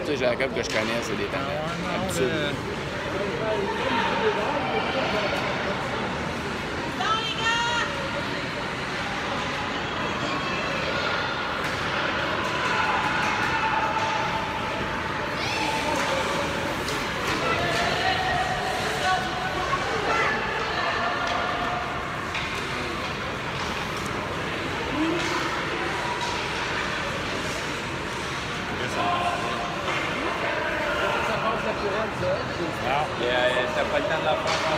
sais, Jacob que je connais, c'est des temps habitudes. Non, t'as pas le temps de la faire.